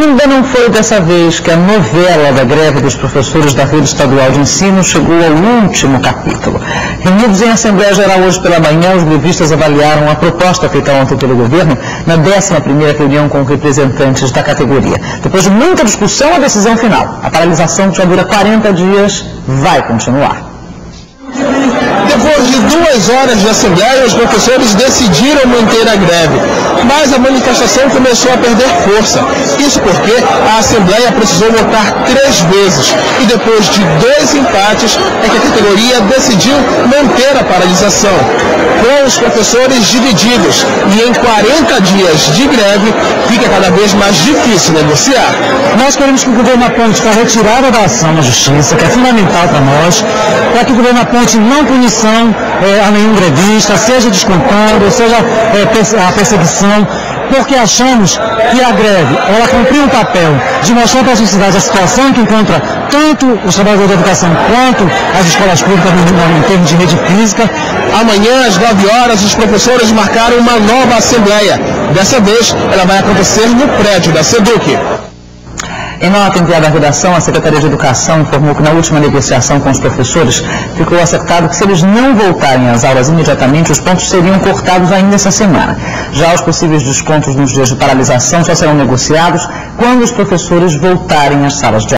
Ainda não foi dessa vez que a novela da greve dos professores da rede estadual de ensino chegou ao último capítulo. Reunidos em Assembleia Geral hoje pela manhã, os grevistas avaliaram a proposta feita ontem pelo governo na 11ª reunião com representantes da categoria. Depois de muita discussão, a decisão final. A paralisação, que já dura 40 dias, vai continuar. Depois de 2 horas de assembleia, os professores decidiram manter a greve, mas a manifestação começou a perder força. Isso porque a assembleia precisou votar 3 vezes e depois de 2 empates é que a categoria decidiu manter a paralisação. Com os professores divididos e em 40 dias de greve, fica cada vez mais difícil negociar. Nós queremos que o governo aponte a retirada da ação na justiça, que é fundamental para nós, para que o governo aponte não punição a nenhum grevista, seja descontando, seja a perseguição, porque achamos que a greve, ela cumpriu um papel de mostrar para a sociedade a situação que encontra tanto os trabalhadores da educação quanto as escolas públicas em termos de rede física. Amanhã, às 9 horas, os professores marcaram uma nova assembleia. Dessa vez, ela vai acontecer no prédio da SEDUC. Em nota enviada à redação, a Secretaria de Educação informou que na última negociação com os professores ficou acertado que se eles não voltarem às aulas imediatamente, os pontos seriam cortados ainda essa semana. Já os possíveis descontos nos dias de paralisação só serão negociados quando os professores voltarem às salas de aula.